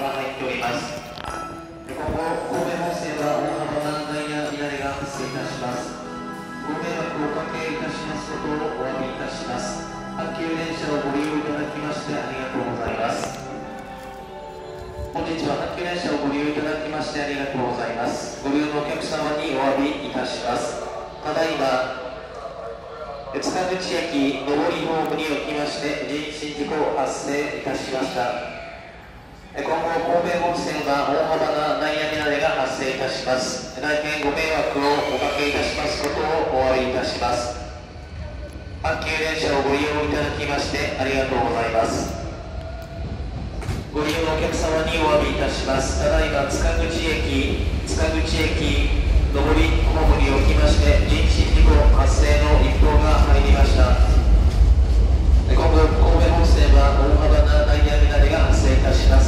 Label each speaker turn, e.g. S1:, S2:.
S1: 入っております。今後、神戸本線は大幅なダイヤ乱れが発生いたします。ご迷惑をおかけいたしますことをお詫びいたします。阪急電車をご利用いただきましてありがとうございます。本日は阪急電車をご利用いただきましてありがとうございます。ご利用のお客様にお詫びいたします。ただいま塚口駅上りホームにおきまして人身事故発生いたしました。今後神戸本線は大幅なダイヤ乱れが発生いたします。大変ご迷惑をおかけいたしますことをお詫びいたします。阪急電車をご利用いただきましてありがとうございます。ご利用のお客様にお詫びいたします。ただいま塚口駅上りホームにおきまして人身事故発生の一報が入りました。今後神戸本線は大幅なダイヤ乱れが発生いたします。